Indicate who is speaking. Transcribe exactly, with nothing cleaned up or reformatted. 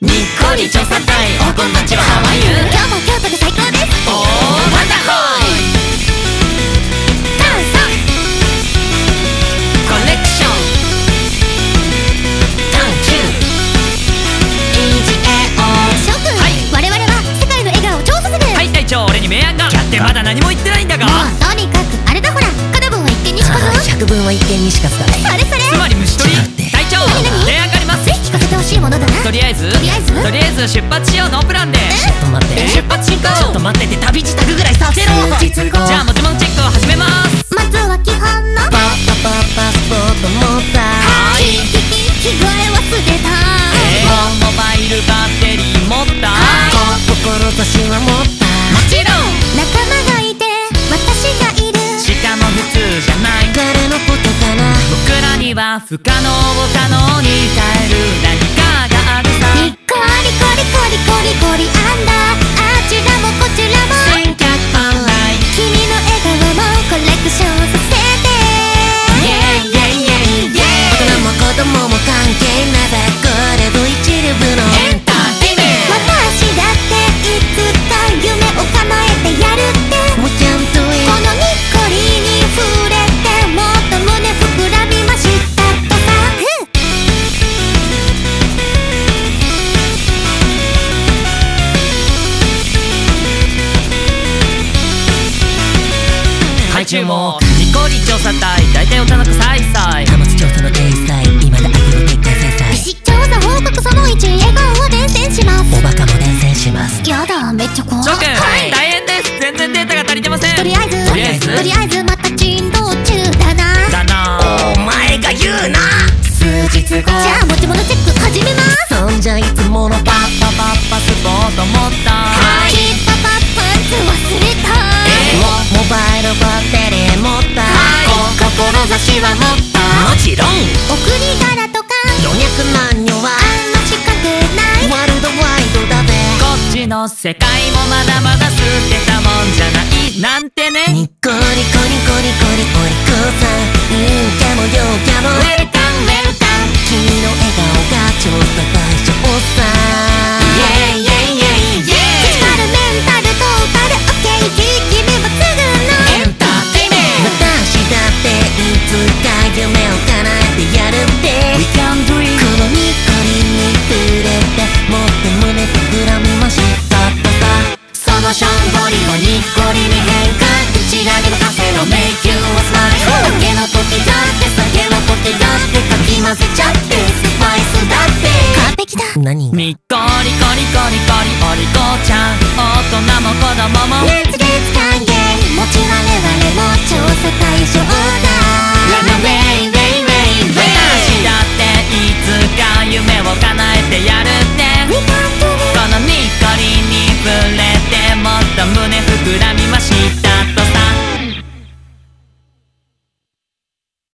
Speaker 1: にっこり調査隊おこんたちはハワイユ。
Speaker 2: 今日も京都で最高です。
Speaker 1: おーワンダホイ
Speaker 2: ダンソン
Speaker 1: コレクション探求イージーエーオー
Speaker 2: 諸君、はい、我々は世界の笑顔を調査する。
Speaker 1: はい隊長、俺に明暗がキャってまだ何も言ってないんだが。
Speaker 2: もうとにかくあれだほら、片分は一見にしかず。
Speaker 3: 百分は一見にしかずだね。
Speaker 2: それそれ、
Speaker 1: つまり虫取り。隊長、明暗があります。
Speaker 2: ぜひ聞かせてほしいものだな。
Speaker 1: とりあえず
Speaker 2: とりあえず
Speaker 1: とりあえず出発しよう。ノープランで。
Speaker 3: ちょっと待って、
Speaker 1: 出発進行。
Speaker 3: ちょっと待ってって、旅支度ぐらいさせろ。
Speaker 1: 数日後じゃあ持ち物チェックを始めます。
Speaker 2: まずは基本の
Speaker 3: パッパパッパスポート持った。
Speaker 1: はーい。
Speaker 2: キキキ着替え忘れた。
Speaker 1: えー、モバイルバッテリー持った。
Speaker 3: 志は持った。
Speaker 1: もちろん
Speaker 2: 仲間がいて私がいる。
Speaker 1: しかも普通じゃない。
Speaker 3: 誰のことかな。
Speaker 1: 僕らには不可能を可能に変える何かがあるさ。
Speaker 2: にっこりコリコリコリコリアンダー。あちらもこちらも
Speaker 1: 千客万来。
Speaker 2: 君の笑顔もコレクションさせて。
Speaker 1: イェイイェイイェイイェイ。
Speaker 3: 大人も子供も関係なさ、これぞ一流の
Speaker 1: エンターテイメント。
Speaker 2: 私だっていつか夢を叶えてやるって。
Speaker 3: もうちゃんとえ
Speaker 2: このにっこりに触れてもっと胸膨らみましたとさ。
Speaker 1: はい注目ニコリ調査隊大体おたなくさいさい。
Speaker 3: 貨物調査の体裁、今だ秋の撤回制裁。
Speaker 2: ビシッ調査報告そのいち、笑顔を伝染します。
Speaker 3: おバカも伝染します。
Speaker 2: やだめっちゃ怖い。
Speaker 1: 諸君、大変です。全然データが足りてません。
Speaker 2: とりあえず
Speaker 1: とりあえず
Speaker 2: とりあえずまた珍道中だな。
Speaker 1: だな。
Speaker 3: お前が言うな。
Speaker 1: 数日後
Speaker 2: じゃあ持ち物チェック始めます。
Speaker 3: そんじゃいつものパ
Speaker 1: パッパパッパスポート持った。
Speaker 2: はい、パパパンツ忘れた。
Speaker 3: モモバイルバッテリー持った。
Speaker 1: 志は持った。
Speaker 3: もちろん
Speaker 2: お国柄とか
Speaker 3: 老若男女は
Speaker 2: あんまし関係ない。
Speaker 3: ワールドワイドだぜ。
Speaker 1: こっちの世界もまだまだ捨てたもんじゃないなんてね。
Speaker 3: ニッコリコリコリコリコリコさん、陰キャも陽キャも
Speaker 1: ウェルカムウェルカム。
Speaker 3: 君の笑顔が調査対象さ。
Speaker 1: イェイイェイイェイイェイ。
Speaker 2: フィジカルメンタルトータルオッケー。君もすぐの
Speaker 1: エンターテイメント。
Speaker 3: 私だっていつか夢を叶えてやるって。
Speaker 1: We can do it。
Speaker 3: このニコリに触れてもっと胸膨らみましたとさ。
Speaker 1: そのシャンボリをニッコリに変換。内らに任せろ Make you a smile。 酒の時だって酒の時だってかき混ぜちゃってスパイスだって
Speaker 2: 完璧だ。
Speaker 3: 何が
Speaker 1: ニッコリコリコリコリお利口ちゃん。大人も子供も
Speaker 2: 熱烈歓迎。もち我々も調査対象